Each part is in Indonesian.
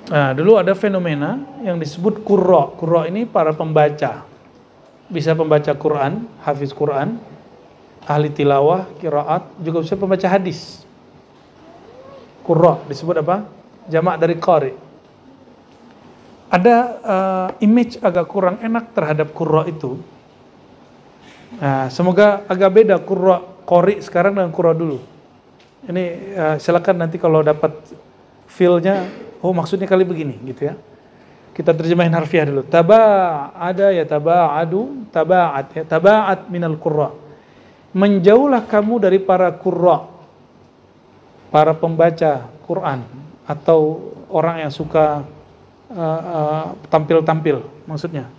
Nah, dulu ada fenomena yang disebut qurra. Qurra ini para pembaca. Bisa pembaca Quran, hafiz Quran, ahli tilawah, qiraat, juga bisa pembaca hadis. Qurra disebut apa? Jamak dari qari. Ada image agak kurang enak terhadap qurra itu. Nah, semoga agak beda qurra qari sekarang dengan qurra dulu. Ini silakan nanti kalau dapat feel-nya, oh maksudnya kali begini gitu ya. Kita terjemahin harfiah dulu. Taba'ada ya taba'adu, taba'at ya taba'at minal qurra. Menjauhlah kamu dari para qurra, para pembaca Quran atau orang yang suka tampil-tampil maksudnya.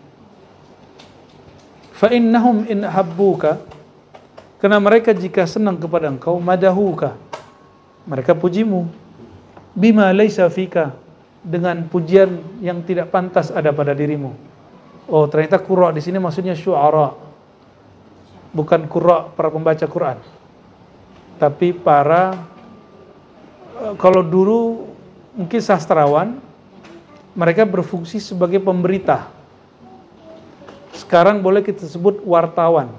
Fa innahum in habbuka, karena mereka jika senang kepada engkau, madahuka, mereka pujimu, bima laisa fika, dengan pujian yang tidak pantas ada pada dirimu. Oh, ternyata qurra di sini maksudnya syu'ara, bukan qurra para pembaca Quran, tapi para kalau dulu mungkin sastrawan, mereka berfungsi sebagai pemberita. Sekarang boleh kita sebut wartawan.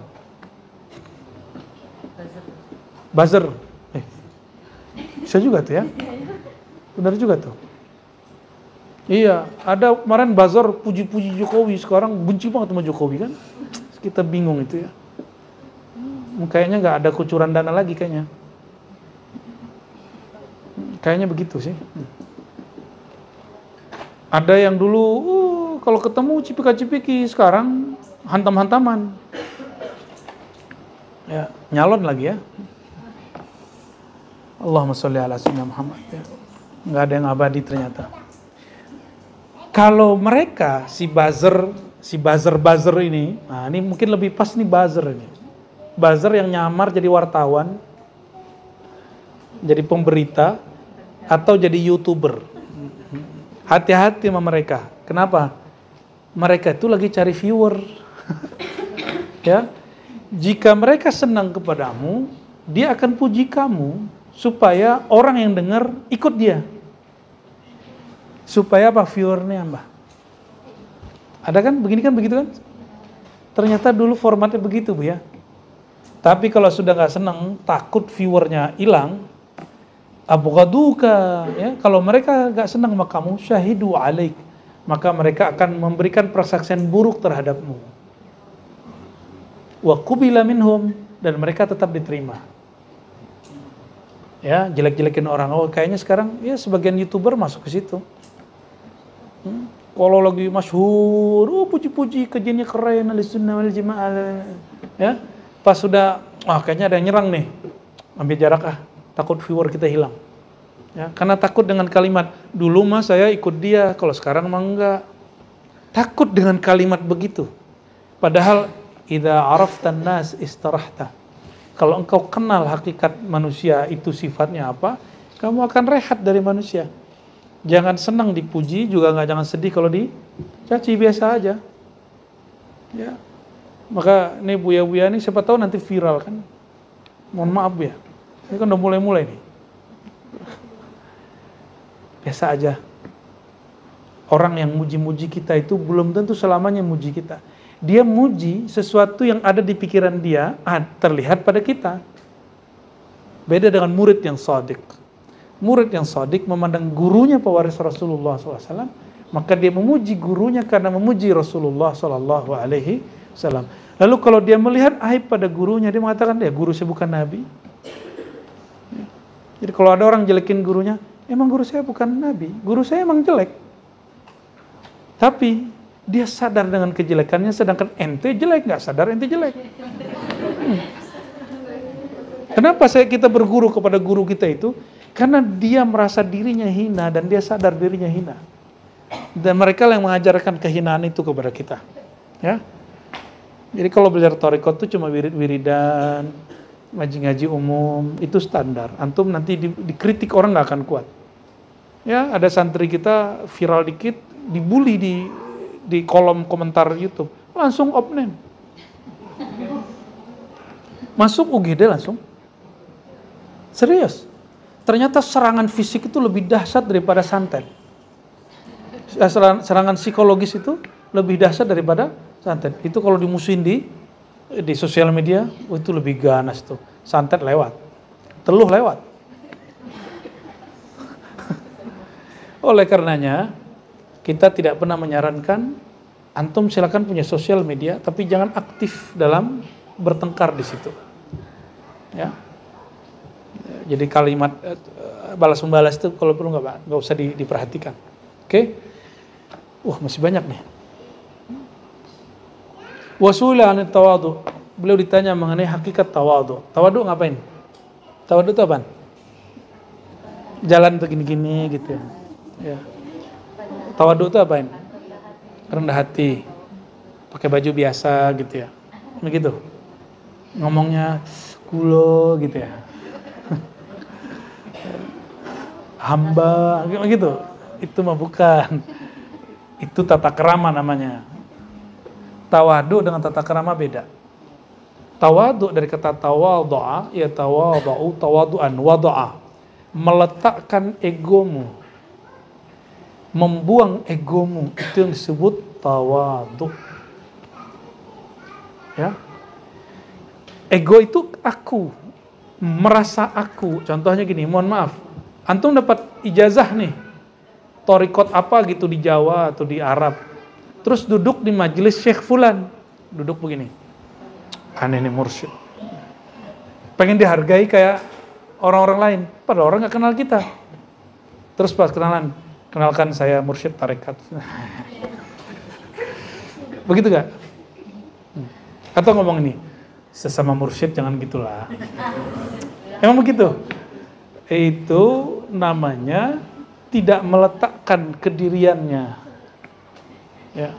Buzzer. Bisa juga tuh ya. Benar juga tuh. Iya, ada kemarin buzzer puji-puji Jokowi, sekarang benci banget sama Jokowi kan. Kita bingung itu ya. Kayaknya nggak ada kucuran dana lagi kayaknya. Kayaknya begitu sih. Ada yang dulu kalau ketemu cipika-cipiki, sekarang hantam-hantaman. Ya, nyalon lagi ya. Allahumma sholli ala sayyidina Muhammad ya. Nggak ada yang abadi ternyata. Kalau mereka si buzzer ini, nah ini mungkin lebih pas nih buzzer ini. Buzzer yang nyamar jadi wartawan, jadi pemberita, atau jadi YouTuber. Hati-hati sama mereka. Kenapa? Mereka itu lagi cari viewer. Ya. Jika mereka senang kepadamu, dia akan puji kamu supaya orang yang dengar ikut dia. Supaya apa? Viewernya mbak. Ada kan? Begini kan begitu kan? Ternyata dulu formatnya begitu bu ya. Tapi kalau sudah nggak senang, takut viewernya hilang, abghaduka, ya, kalau mereka gak senang sama kamu, syahidu alaik, maka mereka akan memberikan persaksian buruk terhadapmu. Wa qubila minhum, dan mereka tetap diterima. Ya, jelek-jelekin orang. Oh, kayaknya sekarang ya sebagian YouTuber masuk ke situ. Kalau lagi masyhur, oh puji-puji kerjanya keren, ahlussunnah wal jamaah. Ya, pas sudah, kayaknya ada yang nyerang nih, ambil jarak takut viewer kita hilang. Ya, karena takut dengan kalimat, dulu mah saya ikut dia, kalau sekarang mah enggak. Takut dengan kalimat begitu. Padahal idza araftan nas istarahta. Kalau engkau kenal hakikat manusia itu sifatnya apa, kamu akan rehat dari manusia. Jangan senang dipuji, juga jangan sedih kalau dicaci, biasa aja. Ya. Maka ini buya-buya ini siapa tahu nanti viral kan. Mohon maaf ya. Ini kan udah mulai-mulai nih. Biasa aja. Orang yang muji-muji kita itu belum tentu selamanya muji kita. Dia muji sesuatu yang ada di pikiran dia, terlihat pada kita. Beda dengan murid yang shadiq. Murid yang shadiq memandang gurunya pewaris Rasulullah SAW, maka dia memuji gurunya karena memuji Rasulullah SAW. Lalu kalau dia melihat aib pada gurunya, dia mengatakan, ya guru saya bukan Nabi. Jadi kalau ada orang jelekin gurunya, emang guru saya bukan Nabi, guru saya emang jelek. Tapi dia sadar dengan kejelekannya, sedangkan ente jelek, nggak sadar ente jelek. Kenapa kita berguru kepada guru kita itu? Karena dia merasa dirinya hina dan dia sadar dirinya hina. Dan mereka yang mengajarkan kehinaan itu kepada kita. Ya. Jadi kalau belajar thariqat itu cuma wirid-wiridan, ngaji-ngaji umum, itu standar. Antum nanti dikritik orang nggak akan kuat. Ya, ada santri kita viral dikit, dibully di kolom komentar YouTube, langsung off name. Masuk UGD langsung. Serius. Ternyata serangan fisik itu lebih dahsyat daripada santet. serangan psikologis itu lebih dahsyat daripada santet. Itu kalau dimusuhin di sosial media, itu lebih ganas tuh. Santet lewat, teluh lewat. Oleh karenanya, kita tidak pernah menyarankan antum silakan punya sosial media, tapi jangan aktif dalam bertengkar di situ. Ya. Jadi kalimat balas membalas itu kalau perlu nggak usah diperhatikan. Oke? Wah, masih banyak nih. Wasula anit tawadu. Beliau ditanya mengenai hakikat tawadu. Tawadu ngapain? Tawadu itu apaan? Jalan begini-gini gitu ya. Ya. Tawadu itu apain? Rendah hati. Pakai baju biasa gitu ya. Begitu. Ngomongnya kulo gitu ya. Hamba gitu. Itu mah bukan. Itu tata krama namanya. Tawadu dengan tata krama beda. Tawadu dari kata tawadhu'a, ya tawadhu'u tawadu'an, wadha'a. Meletakkan egomu. Membuang egomu, itu yang disebut tawadu. Ya. Ego itu aku, merasa aku. Contohnya gini, mohon maaf. Antum dapat ijazah nih. Thariqat apa gitu di Jawa atau di Arab. Terus duduk di majelis Syekh Fulan. Duduk begini. Aneh nih mursyid. Pengen dihargai kayak orang-orang lain. Padahal orang gak kenal kita. Terus pas kenalan, kenalkan saya mursyid tarekat. Begitu gak? Atau ngomong ini, sesama mursyid jangan gitulah. Emang begitu? Itu namanya tidak meletakkan kediriannya. Ya.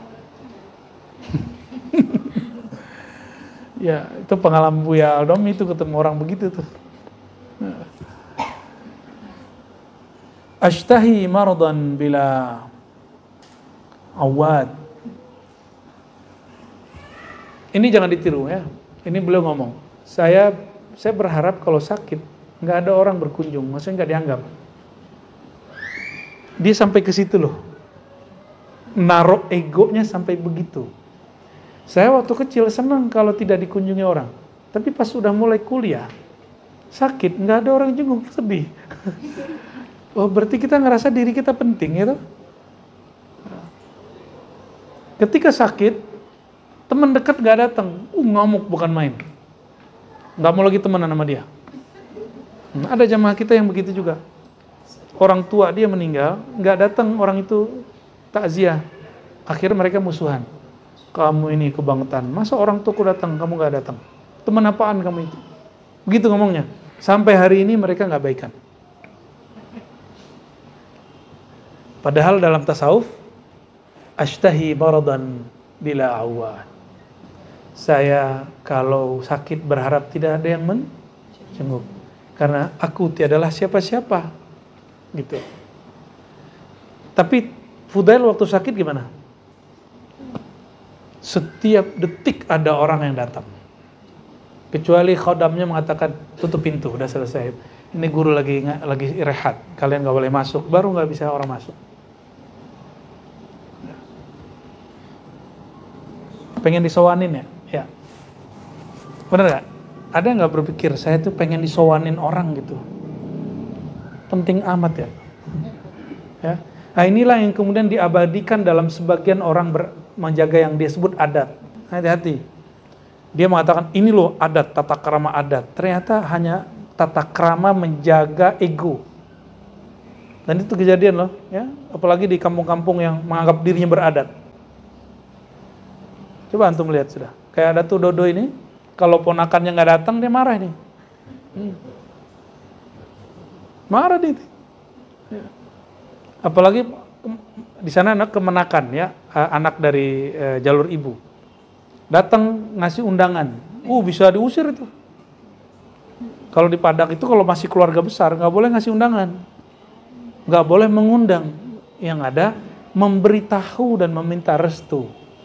Ya, itu pengalaman Buya Aldom itu ketemu orang begitu tuh. Ashtahi mardan bila awad. Ini jangan ditiru ya. Ini beliau ngomong. Saya berharap kalau sakit nggak ada orang berkunjung, maksudnya nggak dianggap. Dia sampai ke situ loh. Naruh egonya sampai begitu. Saya waktu kecil senang kalau tidak dikunjungi orang. Tapi pas sudah mulai kuliah, sakit, nggak ada orang jenguk, sedih. Oh, berarti kita ngerasa diri kita penting, ya toh? Ketika sakit, teman dekat nggak datang, ngamuk bukan main. Nggak mau lagi temenan sama dia. Ada jamaah kita yang begitu juga. Orang tua dia meninggal, nggak datang orang itu takziah. Akhirnya mereka musuhan. Kamu ini kebangetan. Masa orang tuaku datang, kamu nggak datang? Teman apaan kamu itu? Begitu ngomongnya. Sampai hari ini mereka nggak baikan. Padahal dalam tasawuf, ashtahi maradan bila awad. Saya kalau sakit berharap tidak ada yang menjenguk. Karena aku tiadalah siapa-siapa. Gitu. Tapi Fudail waktu sakit gimana? Setiap detik ada orang yang datang. Kecuali khodamnya mengatakan tutup pintu, udah selesai. Ini guru lagi rehat, kalian nggak boleh masuk, baru nggak bisa orang masuk. Pengen disowanin ya? Ya. Bener nggak? Ada nggak berpikir saya tuh pengen disowanin orang gitu? Penting amat ya. Ya. Nah inilah yang kemudian diabadikan dalam sebagian orang menjaga yang dia sebut adat. Hati-hati. Dia mengatakan ini loh adat, tata krama adat. Ternyata hanya tata krama menjaga ego. Dan itu kejadian loh, ya. Apalagi di kampung-kampung yang menganggap dirinya beradat. Coba antum lihat sudah. Kayak ada tuh Dodo ini, kalau ponakannya nggak datang dia marah nih. Marah dia. Ya. Apalagi di sana anak kemenakan ya, anak dari jalur ibu. Datang ngasih undangan. Bisa diusir itu. Kalau di Padang itu kalau masih keluarga besar nggak boleh ngasih undangan. Nggak boleh mengundang. Yang ada memberitahu dan meminta restu.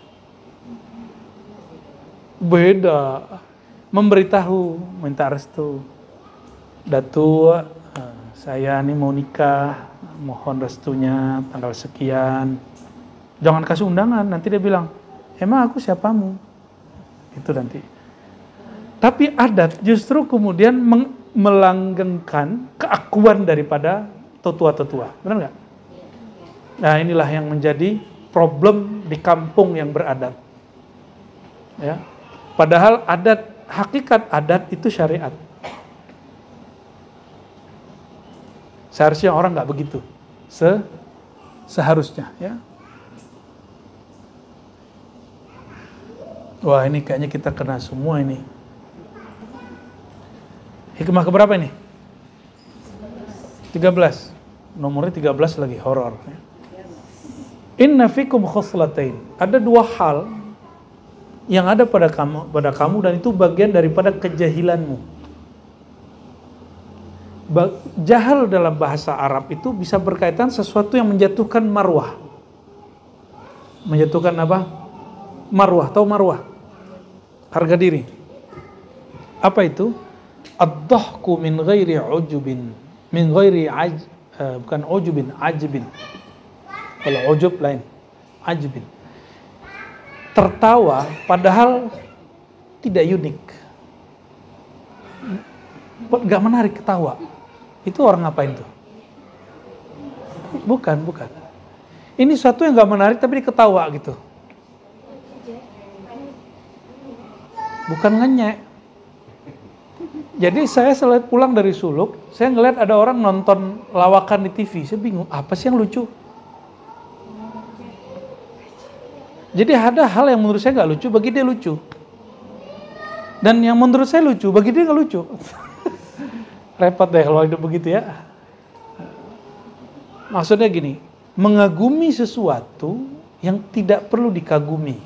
Beda. Memberitahu, minta restu. Datuk, saya ini mau nikah, mohon restunya tanggal sekian. Jangan kasih undangan, nanti dia bilang, emang aku siapamu? Itu nanti. Tapi adat justru kemudian melanggengkan keakuan daripada tetua-tetua. Benar nggak? Nah, inilah yang menjadi problem di kampung yang beradat. Ya. Padahal adat, hakikat adat itu syariat. Seharusnya orang nggak begitu. Seharusnya, ya. Wah, ini kayaknya kita kena semua ini. Hikmah keberapa ini? 13. Nomornya 13 lagi, horor. Inna fikum khoslatain. Ada dua hal yang ada pada kamu dan itu bagian daripada kejahilanmu. Jahal dalam bahasa Arab itu bisa berkaitan sesuatu yang menjatuhkan marwah. Menjatuhkan apa? Marwah, tahu marwah? Harga diri. Apa itu? Ad-dhahku min ghairi ujubin, min ghairi bukan ujubin, ajbin. Kalau ujub lain, ajbin. Tertawa padahal tidak unik. Gak menarik ketawa. Itu orang ngapain tuh? Bukan. Ini sesuatu yang gak menarik tapi diketawa gitu. Bukan ngenyek. Jadi saya selalu pulang dari suluk, saya ngeliat ada orang nonton lawakan di TV. Saya bingung, apa sih yang lucu? Jadi ada hal yang menurut saya gak lucu, bagi dia lucu. Dan yang menurut saya lucu, bagi dia gak lucu. Repot deh kalau hidup begitu ya. Maksudnya gini, mengagumi sesuatu yang tidak perlu dikagumi.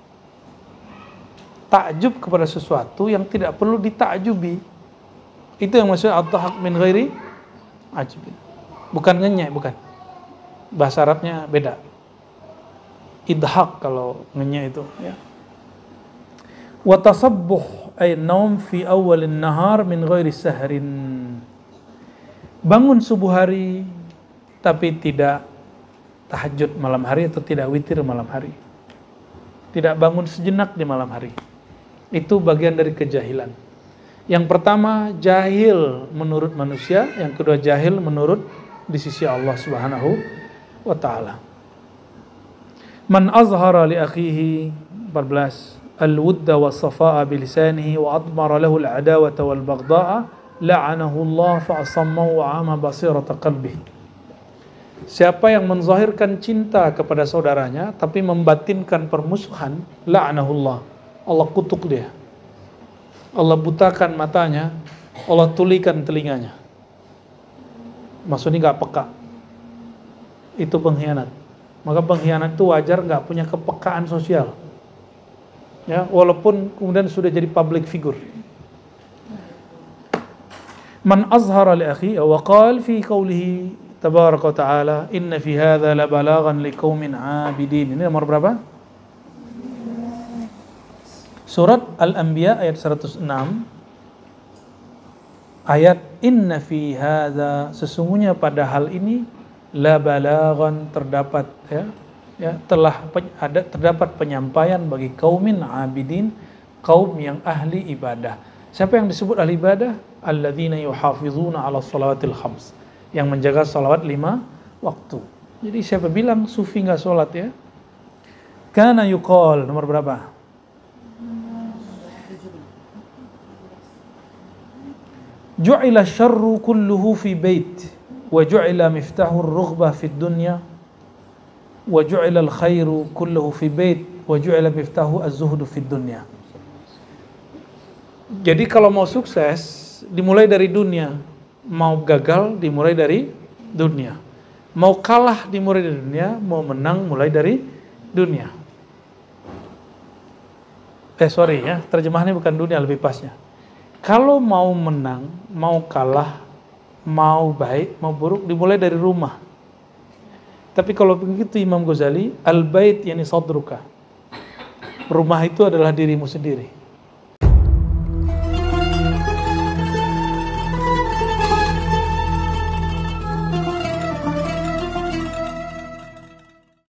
Takjub kepada sesuatu yang tidak perlu ditakjubi. Itu yang maksudnya ad-dhahak min ghairi ajbin. Bukan ngenyek, bukan. Bahasa Arabnya beda. Idhaq kalau ngenyek itu ya. Wa tasabbuh ay naum fi awalin nahar min ghairi sahrin. Bangun subuh hari tapi tidak tahajud malam hari atau tidak witir malam hari. Tidak bangun sejenak di malam hari. Itu bagian dari kejahilan. Yang pertama, jahil menurut manusia. Yang kedua, jahil menurut di sisi Allah Subhanahu wa ta'ala. Man azhara li akhihi 14 al-wudda was-safa'a bilisanihi wa admara lahu al-adawata wal-baghdha'a la'anahu Allah fa'asammahu wa 'ama basirata qalbihi. Siapa yang menzahirkan cinta kepada saudaranya tapi membatinkan permusuhan, la'anahu Allah. Allah kutuk dia. Allah butakan matanya, Allah tulikan telinganya. Maksudnya gak peka. Itu pengkhianat. Maka pengkhianat itu wajar gak punya kepekaan sosial. Ya, walaupun kemudian sudah jadi public figure. Man azhara li akhi wa qala fi qawlihi tabaraka wa ta'ala inna fi hadha la balaghan liqaumin 'abidin. Ini nomor berapa? Surat Al-Anbiya ayat 106. Ayat inna fi hadza, sesungguhnya pada hal ini la balaghan, terdapat terdapat penyampaian bagi kaumin abidin, kaum yang ahli ibadah. Siapa yang disebut ahli ibadah? Alladzina yuhafizuna 'ala shalawatil khams, yang menjaga salawat 5 waktu. Jadi siapa bilang sufi enggak salat ya? Kana yuqal, nomor berapa? Ju'ila syarru kulluhu fi bait wa ju'ila miftahu ar-rughbah fi dunya wa ju'ila al-khairu kulluhu fi bait wa ju'ila miftahu az-zuhdu fi dunya. Jadi kalau mau sukses dimulai dari dunia, mau gagal dimulai dari dunia, mau kalah dimulai dari dunia, mau menang mulai dari dunia. Terjemahannya bukan dunia, lebih pasnya. Kalau mau menang, mau kalah, mau baik, mau buruk, dimulai dari rumah. Tapi kalau begitu Imam Ghazali, al-bait yani sadruka. Rumah itu adalah dirimu sendiri.